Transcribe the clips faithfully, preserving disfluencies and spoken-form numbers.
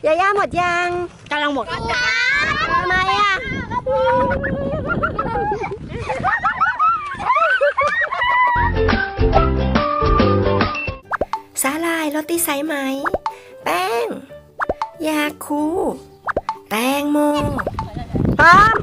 ยาย่าหมดยังกำลังหมดทำไมอ่ะสาลายโรตีสายไหมแป้งยาคูแตงโมพร้อม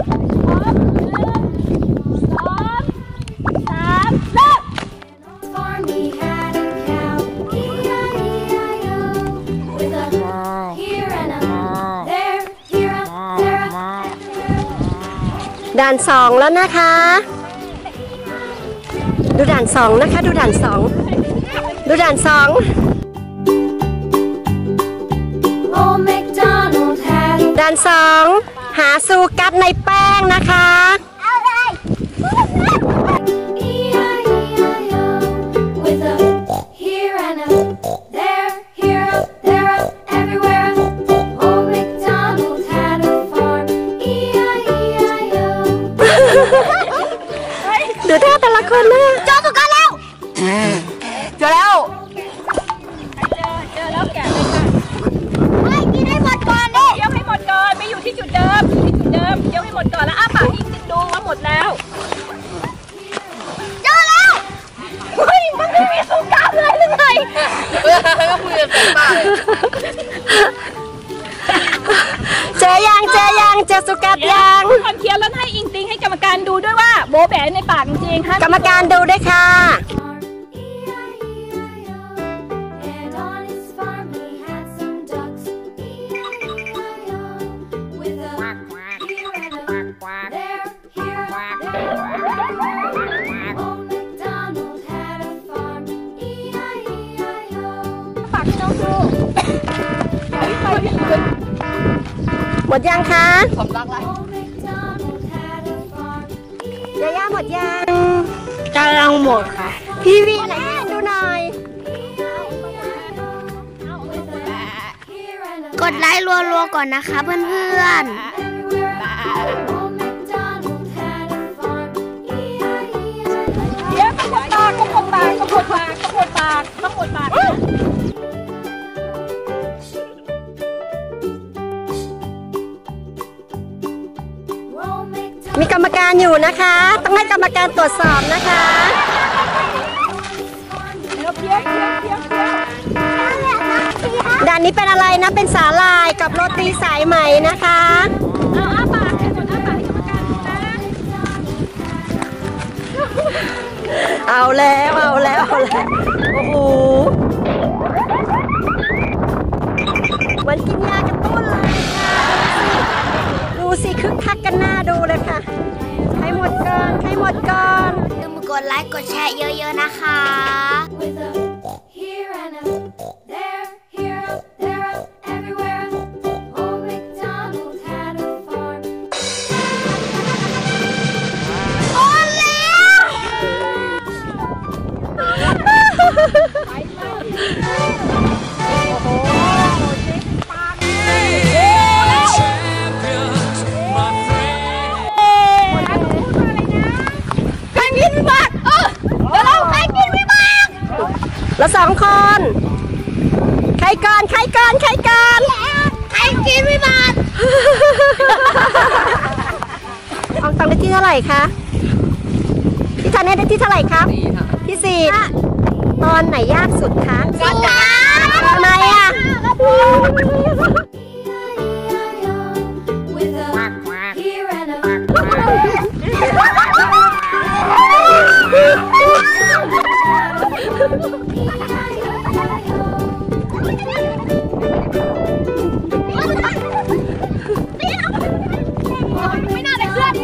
ด่านสองแล้วนะคะดูด่านสองนะคะดูด่านสองดูด่านสองด่านสองหาซูกัสในแป้งนะคะดูท่าแต่ละคนนะเจอสุกัสแล้วเจอแล้วเจอเจอแล้วแกะเลยค่ะไม่กินให้หมดก่อนดิเดี๋ยวให้หมดก่อนไม่อยู่ที่จุดเดิมอยู่ที่จุดเดิมเดี๋ยวให้หมดก่อนแล้วอ้าปากอีกดูว่าหมดแล้วเจอแล้วเฮ้ยมันไม่มีสุกัสเลยหรือไงก็คุยกันบ้างเจอยังเจอยังเจอสุกัสยังความเคี้ยวแล้วให้อิงติงให้กรรมการดูด้วยว่าโบแบในปากจริงๆค่ะกรรมการดูด้วยค่ะปากให้น้องดูหมดยังคะผมรักไรยาย่าหมดยังกำลังหมดค่ะพี่วีไหนดูหน่อยกดไลค์รัวๆก่อนนะคะเพื่อนๆเดี๋ยวต้องหมดปากต้องหมดปากต้องหมดปากต้องหมดปากต้องหมดปากมีกรรมการอยู่นะคะต้องให้กรรมการตรวจสอบนะคะด่านนี้เป็นอะไรนะเป็นสาลายกับโรตีสายไหมนะคะเอาอ้าปากให้หมดอ้าปากให้กรรมการดูนะเอาแล้วเอาแล้วเอาแล้วโอ้โหมันกินยากระตุ้นเลยค่ะดูสิคึกคักกันหน้าดูเลยค่ะให้หมดก่อนให้หมดก่อนอย่าลืมกดไลค์กดแชร์เยอะๆนะคะแล้วสองคนใครก่อนใครก่อนใครก่อนใครกินไม่บาดอองตองได้ที่เท่าไหร่คะพี่ธันได้ที่เท่าไหร่ครับที่สี่ตอนไหนยากสุดคะทำไมอ่ะไม่น่าได้เคลื่อนนี่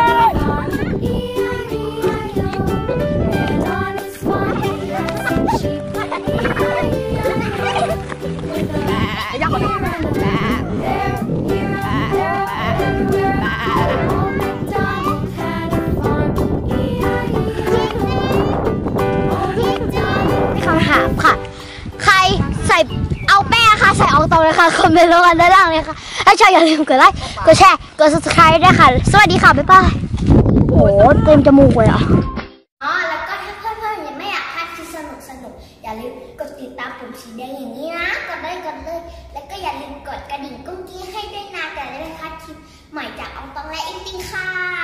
เลยยากกว่าคำถามค่ะใครใส่เอาแป้งค่ะใส่อองตองเลยค่ะคอมเมนต์ลงกันด้านล่างเลยค่ะถ้าชอบอย่าลืมกดไลค์กดแชร์กด ซับสไครบ์ ด้วยค่ะสวัสดีค่ะบ๊ายบายโอ้โหเต็มจมูกเลยอ่ะอ๋อแล้วก็ถ้าเพื่อนๆยังไม่อยากพลาดคลิปสนุกๆอย่าลืมกดดติดตามปุ่มสีแดงอย่างนี้นะกดเลยกดเลยแล้วก็อย่าลืมกดกระดิ่งกุ้งกี้ให้ด้วยนะจะได้ไม่พลาดคลิปใหม่จากอองตองและอิงติงค่ะ